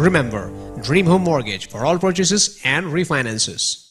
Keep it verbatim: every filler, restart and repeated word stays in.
Remember, Dream Home Mortgage for all purchases and refinances.